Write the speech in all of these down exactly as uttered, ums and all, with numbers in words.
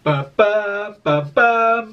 Pá, pá, pá, pá,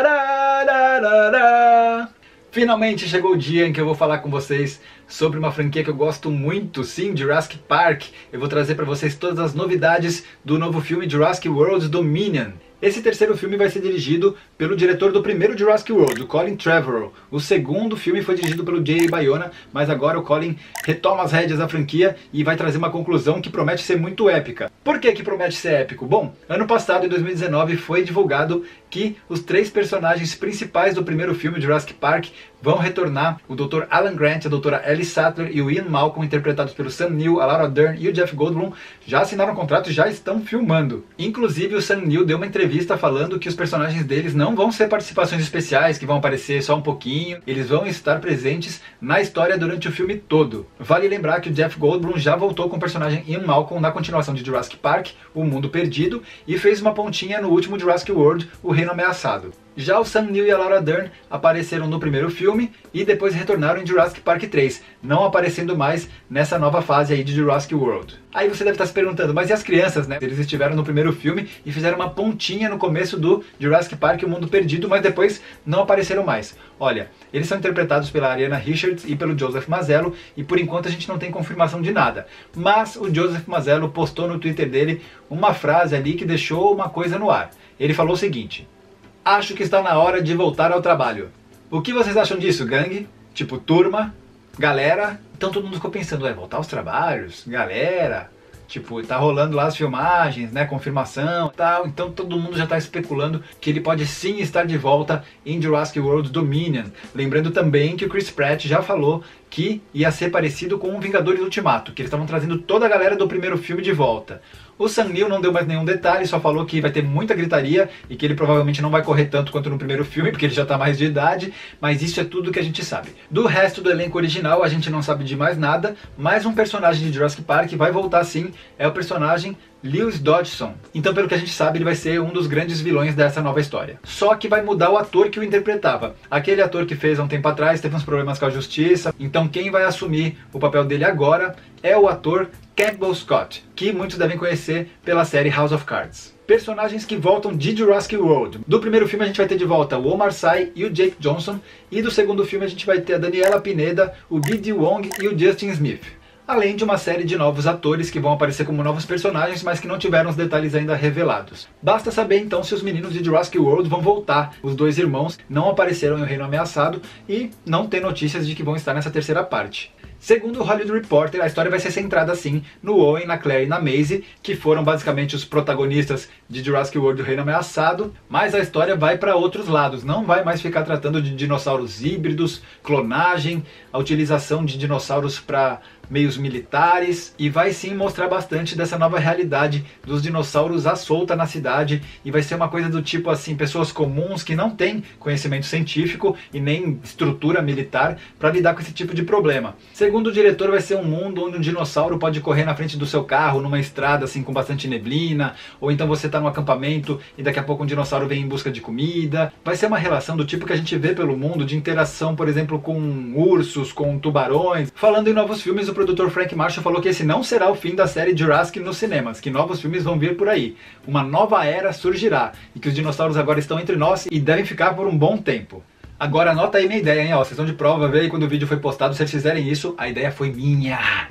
parararararara. Finalmente chegou o dia em que eu vou falar com vocês sobre uma franquia que eu gosto muito, sim, Jurassic Park. Eu vou trazer para vocês todas as novidades do novo filme Jurassic World Dominion. Esse terceiro filme vai ser dirigido pelo diretor do primeiro Jurassic World, o Colin Trevorrow. O segundo filme foi dirigido pelo Jay Bayona, mas agora o Colin retoma as rédeas da franquia e vai trazer uma conclusão que promete ser muito épica. Por que que promete ser épico? Bom, ano passado, em dois mil e dezenove, foi divulgado que os três personagens principais do primeiro filme, Jurassic Park, vão retornar. O doutor Alan Grant, a doutora Ellie Sattler e o Ian Malcolm, interpretados pelo Sam Neill, a Laura Dern e o Jeff Goldblum, já assinaram um contrato e já estão filmando. Inclusive, o Sam Neill deu uma entrevista falando que os personagens deles não vão ser participações especiais, que vão aparecer só um pouquinho. Eles vão estar presentes na história durante o filme todo. Vale lembrar que o Jeff Goldblum já voltou com o personagem Ian Malcolm na continuação de Jurassic Park, O Mundo Perdido, e fez uma pontinha no último Jurassic World, O Reino Ameaçado. Já o Sam Neill e a Laura Dern apareceram no primeiro filme e depois retornaram em Jurassic Park três, não aparecendo mais nessa nova fase aí de Jurassic World. Aí você deve estar se perguntando, mas e as crianças, né? Eles estiveram no primeiro filme e fizeram uma pontinha no começo do Jurassic Park O Mundo Perdido, mas depois não apareceram mais. Olha, eles são interpretados pela Ariana Richards e pelo Joseph Mazzello, e por enquanto a gente não tem confirmação de nada. Mas o Joseph Mazzello postou no Twitter dele uma frase ali que deixou uma coisa no ar. Ele falou o seguinte: acho que está na hora de voltar ao trabalho. O que vocês acham disso, gangue? Tipo, turma? Galera? Então todo mundo ficou pensando, é, voltar aos trabalhos? Galera? Tipo, tá rolando lá as filmagens, né, confirmação e tal, então todo mundo já tá especulando que ele pode sim estar de volta em Jurassic World Dominion. Lembrando também que o Chris Pratt já falou que ia ser parecido com o Vingadores Ultimato, que eles estavam trazendo toda a galera do primeiro filme de volta. O Sam Neill não deu mais nenhum detalhe, só falou que vai ter muita gritaria e que ele provavelmente não vai correr tanto quanto no primeiro filme, porque ele já está mais de idade, mas isso é tudo que a gente sabe. Do resto do elenco original a gente não sabe de mais nada, mas um personagem de Jurassic Park vai voltar sim, é o personagem Lewis Dodgson. Então, pelo que a gente sabe, ele vai ser um dos grandes vilões dessa nova história. Só que vai mudar o ator que o interpretava. Aquele ator que fez há um tempo atrás teve uns problemas com a justiça, então quem vai assumir o papel dele agora é o ator Campbell Scott, que muitos devem conhecer pela série House of Cards. Personagens que voltam de Jurassic World. Do primeiro filme a gente vai ter de volta o Omar Sy e o Jake Johnson, e do segundo filme a gente vai ter a Daniela Pineda, o B D Wong e o Justin Smith. Além de uma série de novos atores que vão aparecer como novos personagens, mas que não tiveram os detalhes ainda revelados. Basta saber então se os meninos de Jurassic World vão voltar. Os dois irmãos não apareceram em O Reino Ameaçado e não tem notícias de que vão estar nessa terceira parte. Segundo o Hollywood Reporter, a história vai ser centrada assim no Owen, na Claire e na Maisie, que foram basicamente os protagonistas de Jurassic World, O Reino Ameaçado, mas a história vai para outros lados, não vai mais ficar tratando de dinossauros híbridos, clonagem, a utilização de dinossauros para meios militares, e vai sim mostrar bastante dessa nova realidade dos dinossauros à solta na cidade, e vai ser uma coisa do tipo assim, pessoas comuns que não têm conhecimento científico e nem estrutura militar para lidar com esse tipo de problema. Segundo o diretor, vai ser um mundo onde um dinossauro pode correr na frente do seu carro numa estrada assim com bastante neblina, ou então você está num acampamento e daqui a pouco um dinossauro vem em busca de comida. Vai ser uma relação do tipo que a gente vê pelo mundo, de interação, por exemplo, com ursos, com tubarões. Falando em novos filmes, o produtor Frank Marshall falou que esse não será o fim da série Jurassic nos cinemas, que novos filmes vão vir por aí. Uma nova era surgirá, e que os dinossauros agora estão entre nós e devem ficar por um bom tempo. Agora anota aí minha ideia, hein, ó, sessão de prova, vê aí quando o vídeo foi postado, se eles fizerem isso, a ideia foi minha,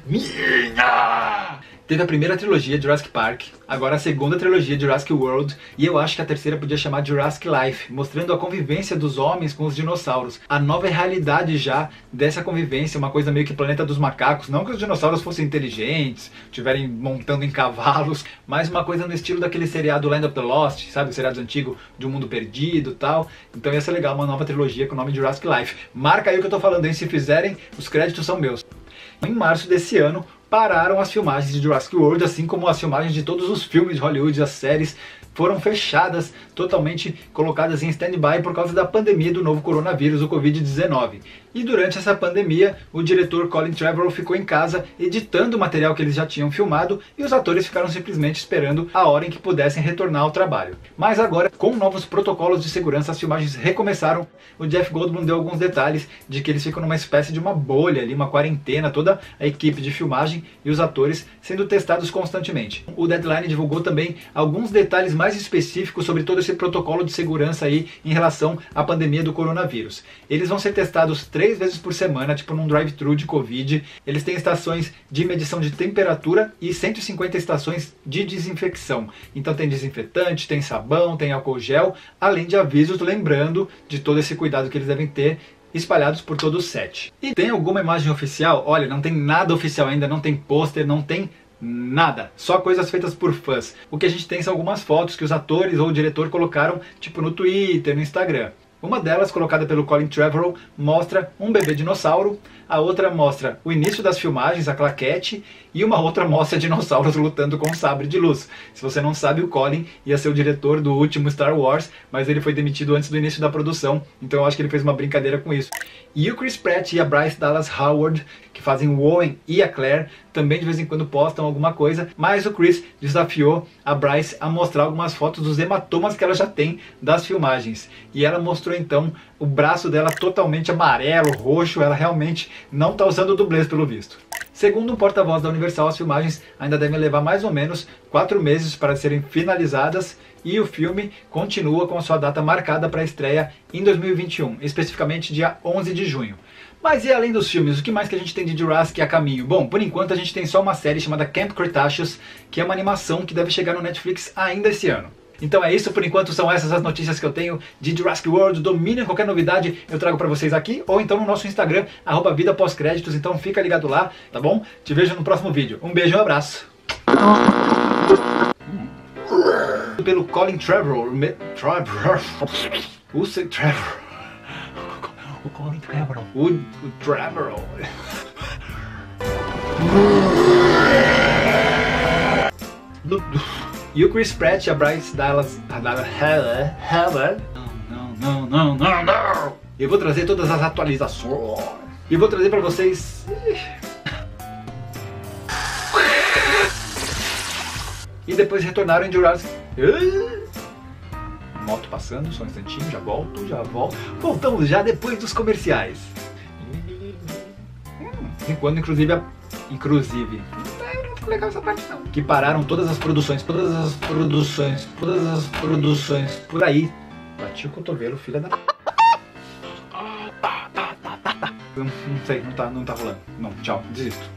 minha! Teve a primeira trilogia Jurassic Park, agora a segunda trilogia Jurassic World, e eu acho que a terceira podia chamar Jurassic Life, mostrando a convivência dos homens com os dinossauros. A nova realidade já dessa convivência, uma coisa meio que Planeta dos Macacos, não que os dinossauros fossem inteligentes, estiverem montando em cavalos, mas uma coisa no estilo daquele seriado Land of the Lost, sabe, o seriado antigo de Um Mundo Perdido e tal. Então ia ser legal uma nova trilogia com o nome Jurassic Life. Marca aí o que eu tô falando, hein, se fizerem, os créditos são meus. Em março desse ano, pararam as filmagens de Jurassic World, assim como as filmagens de todos os filmes de Hollywood, as séries foram fechadas, totalmente colocadas em stand-by por causa da pandemia do novo coronavírus, o Covid dezenove. E durante essa pandemia, o diretor Colin Trevorrow ficou em casa editando o material que eles já tinham filmado, e os atores ficaram simplesmente esperando a hora em que pudessem retornar ao trabalho. Mas agora, com novos protocolos de segurança, as filmagens recomeçaram. O Jeff Goldblum deu alguns detalhes de que eles ficam numa espécie de uma bolha ali, uma quarentena, toda a equipe de filmagem e os atores sendo testados constantemente. O Deadline divulgou também alguns detalhes mais mais específicos sobre todo esse protocolo de segurança aí em relação à pandemia do coronavírus. Eles vão ser testados três vezes por semana, tipo num drive-thru de Covid. Eles têm estações de medição de temperatura e cento e cinquenta estações de desinfecção. Então tem desinfetante, tem sabão, tem álcool gel, além de avisos lembrando de todo esse cuidado que eles devem ter espalhados por todo o set. E tem alguma imagem oficial? Olha, não tem nada oficial ainda, não tem pôster, não tem nada, só coisas feitas por fãs. O que a gente tem são algumas fotos que os atores ou o diretor colocaram, tipo no Twitter, no Instagram. Uma delas, colocada pelo Colin Trevorrow, mostra um bebê dinossauro, a outra mostra o início das filmagens, a claquete, e uma outra mostra dinossauros lutando com um sabre de luz. Se você não sabe, o Colin ia ser o diretor do último Star Wars, mas ele foi demitido antes do início da produção, então eu acho que ele fez uma brincadeira com isso. E o Chris Pratt e a Bryce Dallas Howard, que fazem o Owen e a Claire, também de vez em quando postam alguma coisa, mas o Chris desafiou a Bryce a mostrar algumas fotos dos hematomas que ela já tem das filmagens. E ela mostrou então o braço dela totalmente amarelo, roxo, ela realmente não está usando dublês pelo visto. Segundo um porta-voz da Universal, as filmagens ainda devem levar mais ou menos quatro meses para serem finalizadas e o filme continua com a sua data marcada para a estreia em dois mil e vinte e um, especificamente dia onze de junho. Mas e além dos filmes, o que mais que a gente tem de Jurassic a caminho? Bom, por enquanto a gente tem só uma série chamada Camp Cretaceous, que é uma animação que deve chegar no Netflix ainda esse ano. Então é isso, por enquanto são essas as notícias que eu tenho de Jurassic World Dominion. Qualquer novidade eu trago pra vocês aqui, ou então no nosso Instagram, arroba vida pós-créditos, então fica ligado lá, tá bom? Te vejo no próximo vídeo. Um beijo e um abraço. Pelo Colin Trevorrow, Trevorrow, o Trevor, o Colin Trevorrow, o, o Trevorrow. E o Chris Pratt e a Bryce Dallas Howard. Não, não, não, não, não. Eu vou trazer todas as atualizações. E vou trazer pra vocês. E depois retornaram em Jurassic. Moto passando, só um instantinho, já volto, já volto. Voltamos já depois dos comerciais. E quando inclusive a... Inclusive. Legal essa parte não. Que pararam todas as produções, todas as produções, todas as produções por aí. Bati o cotovelo, filha da... Não, não sei, não tá, não tá rolando. Não, tchau, desisto.